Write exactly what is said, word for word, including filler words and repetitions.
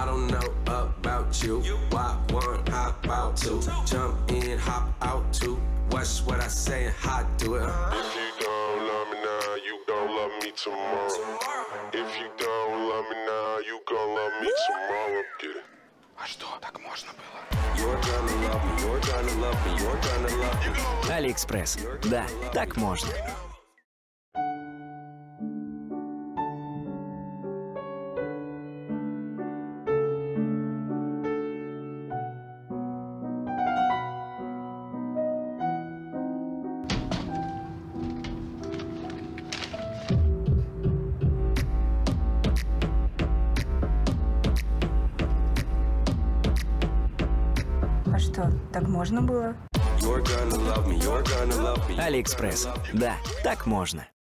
don't know about you. Why one, hop out two, jump in, hop out two. Watch what I say and how I do it. If you don't love me now, you gon' love me tomorrow. If you don't love me now, you gon' love me tomorrow. Get it? А что, так можно было? You're gonna love me, you're gonna love me, you're gonna love me. Алиэкспресс. Да, так можно. А что, так можно было? You're gonna love me, you're gonna love me. Алиэкспресс. Да, так можно.